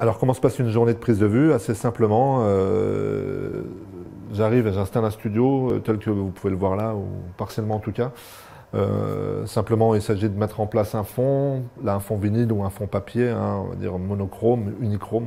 Alors, comment se passe une journée de prise de vue? Assez simplement, j'arrive et j'installe un studio tel que vous pouvez le voir là, ou partiellement en tout cas. Simplement, il s'agit de mettre en place un fond, là un fond vinyle ou un fond papier, hein, on va dire monochrome, unichrome.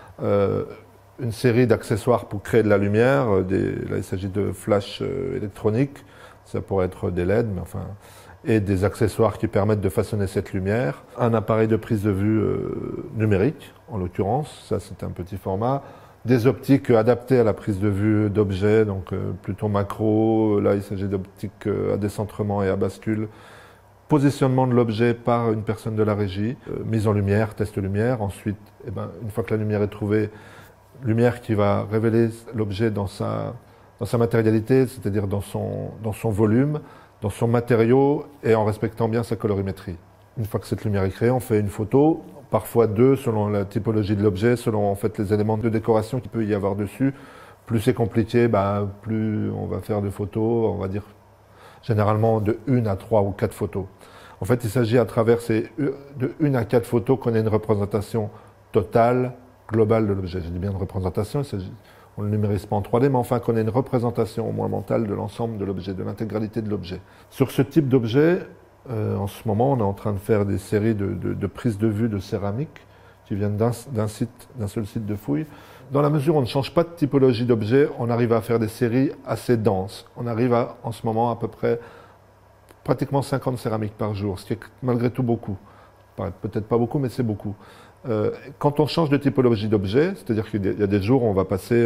Une série d'accessoires pour créer de la lumière. Là, il s'agit de flash électroniques, ça pourrait être des LED, mais enfin, et des accessoires qui permettent de façonner cette lumière. Un appareil de prise de vue numérique, en l'occurrence, ça c'est un petit format. Des optiques adaptées à la prise de vue d'objets, donc plutôt macro. Là, il s'agit d'optiques à décentrement et à bascule. Positionnement de l'objet par une personne de la régie. Mise en lumière, test lumière. Ensuite, une fois que la lumière est trouvée, lumière qui va révéler l'objet dans sa matérialité, c'est-à-dire dans son volume, dans son matériau et en respectant bien sa colorimétrie. Une fois que cette lumière est créée, on fait une photo, parfois deux selon la typologie de l'objet, selon en fait les éléments de décoration qu'il peut y avoir dessus. Plus c'est compliqué, plus on va faire de photos, on va dire généralement de 1 à 3 ou 4 photos. En fait, il s'agit à travers de 1 à 4 photos qu'on ait une représentation totale, globale de l'objet. Je dis bien une représentation, on ne le numérise pas en 3D, mais enfin qu'on ait une représentation au moins mentale de l'ensemble de l'objet, de l'intégralité de l'objet. Sur ce type d'objet, en ce moment, on est en train de faire des séries de prises de vue de céramique qui viennent d'un seul site de fouille. Dans la mesure où on ne change pas de typologie d'objet, on arrive à faire des séries assez denses. On arrive en ce moment, à peu près pratiquement 50 céramiques par jour, ce qui est malgré tout beaucoup. Peut-être pas beaucoup, mais c'est beaucoup. Quand on change de typologie d'objet, c'est-à-dire qu'il y a des jours où on va passer,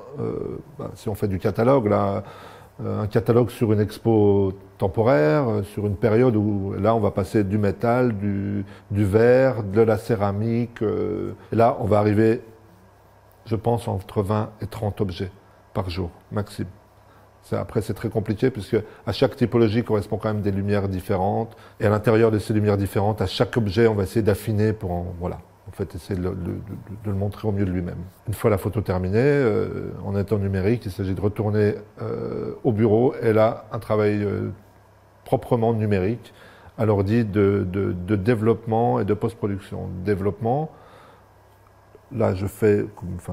si on fait du catalogue, là, un catalogue sur une expo temporaire, sur une période où là on va passer du métal, du verre, de la céramique. Et là on va arriver, je pense, entre 20 et 30 objets par jour, maximum. Après c'est très compliqué puisque à chaque typologie correspond quand même des lumières différentes. Et à l'intérieur de ces lumières différentes, à chaque objet on va essayer d'affiner pour en fait, essayer de le montrer au mieux de lui-même. Une fois la photo terminée, en étant numérique, il s'agit de retourner au bureau et là, un travail proprement numérique à l'ordi de développement et de post-production. Développement, là, je fais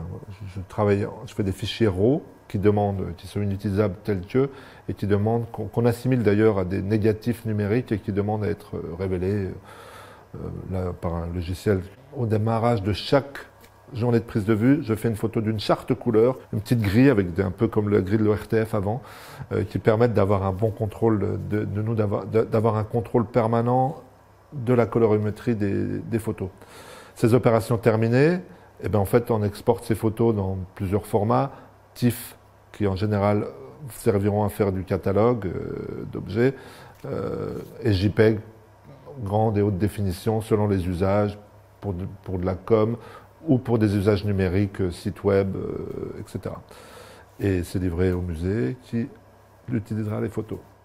des fichiers RAW qui sont inutilisables tels que, et qui demandent, qu'on assimile d'ailleurs à des négatifs numériques et qui demandent à être révélés là, par un logiciel. Au démarrage de chaque journée de prise de vue, je fais une photo d'une charte couleur, une petite grille avec un peu comme la grille de l'ORTF avant, qui permettent d'avoir un bon contrôle d'avoir un contrôle permanent de la colorimétrie des photos. Ces opérations terminées, en fait, on exporte ces photos dans plusieurs formats, TIFF, qui en général serviront à faire du catalogue d'objets, et JPEG, grande et haute définition selon les usages, pour de la com ou pour des usages numériques, site web, etc. Et c'est livré au musée qui utilisera les photos.